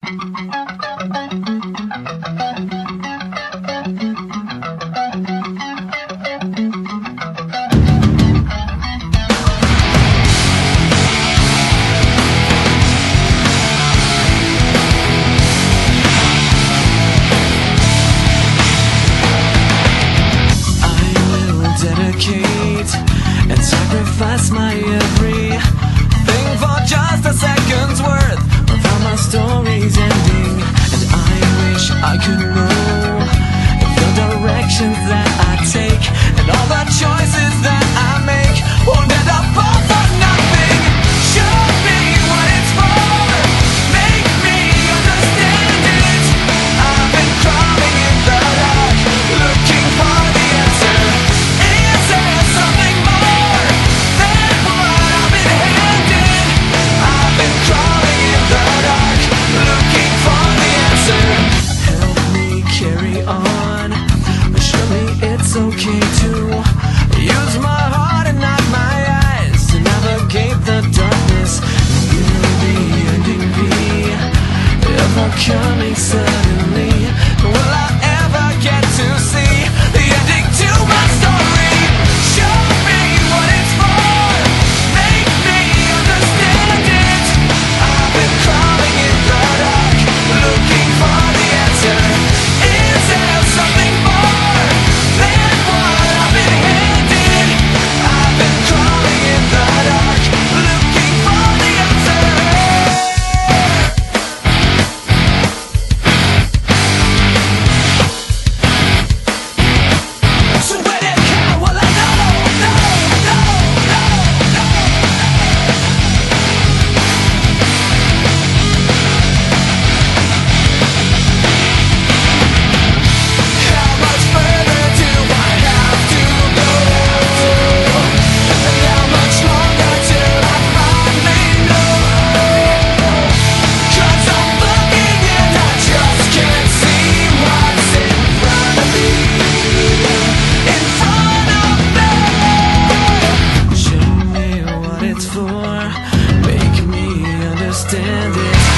And sacrifice my everything for just a second's worth without my story's ending. And I wish I could know the directions that I take, and all the choices that I make won't end up all for nothing. Show me what it's for, make me understand it. I've been crawling in the dark, looking for the answer. Is there something more than what I've been handed? I've been crawling in the dark, looking for the answer. Help me carry on, surely it's okay to use my heart and not my eyes to navigate the darkness. Will the ending be ever coming suddenly? Will I ever get to see the ending to my story? Show me what it's for, make me understand it. I've been crawling in the dark, looking for the answer. Is there something more than what I've been handed? I've been crawling in the dark, looking for the answer. So when it comes, well I know. How much further do I have to go? And how much longer till I finally know? 'Cause I'm looking and I just can't see what's in front of me. In front of me. Show me what it's for, make me understand it.